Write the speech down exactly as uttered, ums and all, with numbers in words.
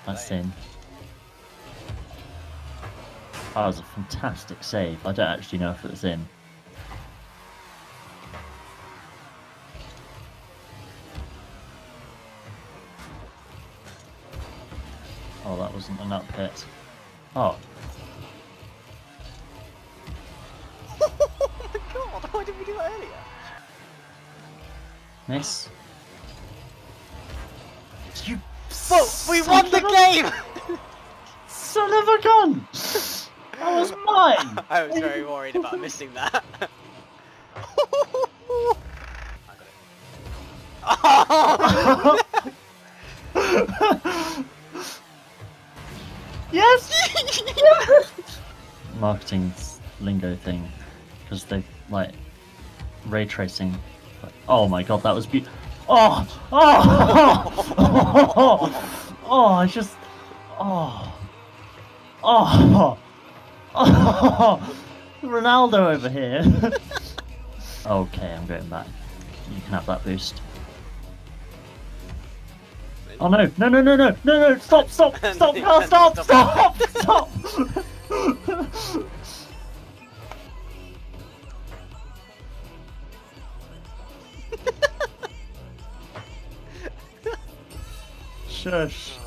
That's in. That was a fantastic save. I don't actually know if it was in. Oh, that wasn't an up hit. Oh. Oh my god, why didn't we do that earlier? Miss. You Well, we won the game! Son of a gun! That was mine! I was very worried about missing that. I got it. Oh! Yes! Yes! Marketing lingo thing, because they like ray tracing. Oh my god, that was beautiful. Oh! Oh! Oh! Oh! I just. Oh! Oh! Oh! Ronaldo over here. Okay, I'm going back. You can have that boost. Oh no! No! No! No! No! No! No! Stop! Stop! Stop! Carl, stop! Stop! Stop! Shush.